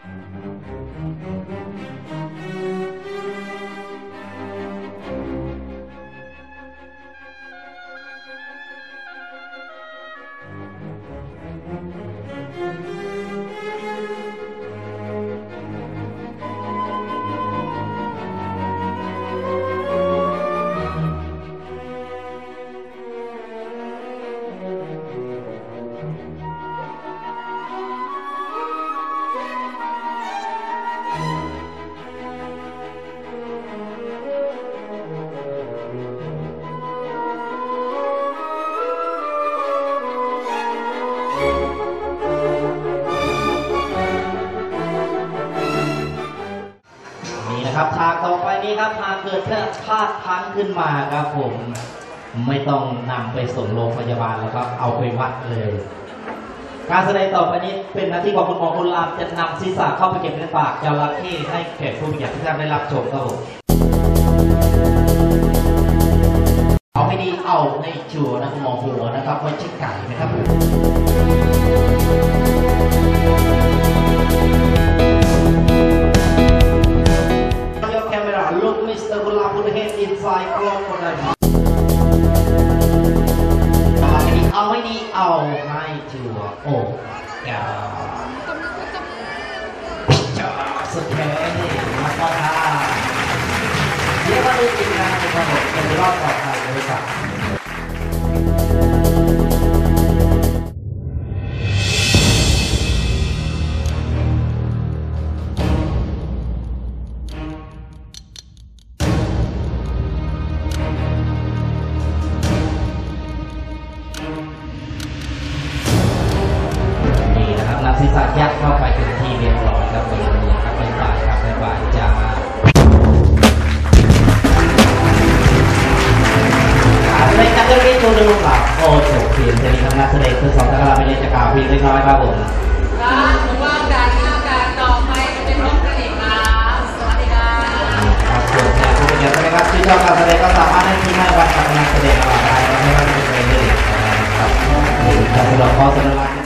ครับฉากต่อไปนี้ครับหากเกิดพลาดพลั้งขึ้นมาครับผมไม่ต้องนำไปส่งโรงพยาบาลแล้วครับเอาไปวัดเลยการแสดงต่อไปนี้เป็นหน้าที่ของคุณหมอคุณลามจะนำศีรษะเข้าไปเก็บในปากจระเข้ให้แขกผู้มีเกียรติทุกท่านได้รับชมครับผมเอาไม่ดีเอาในจั่วนะคุณหมอหัวนะครับไม่ใช่ไก่นะครับLook, Mr. Gulab, put the head inside clock for that. เอาไม่ดีเอาให้จั่วโอ้ยาสุดแท้นี่มาต่อท่าเดี๋ยวมาดูอีกงานนะครับผมจะรอบต่อไปเลยครับศีรษะยัดเข้าไปถึงที่เรียบร้อยครับบริเวณนี้ครับเป็นฝ่ายครับเป็นฝ่ายจะในการเล่นตัวเดิมหลับโอ้โหเปลี่ยนจะมีทำงานแสดงคือสองตะกร้าไปเล่นจะกล่าวเพียงเล็กน้อยครับผมผมว่าการต่อไปเป็นน้องกระดิ่งนะสวัสดีครับส่วนแทนผู้เป็นเกียรตินะครับที่ชอบการแสดงก็สามารถให้ที่ให้วันกับงานแสดงเราได้ไม่ว่าจะเป็นเรื่องอะไรนะครับผมจะสรุปข้อสรุป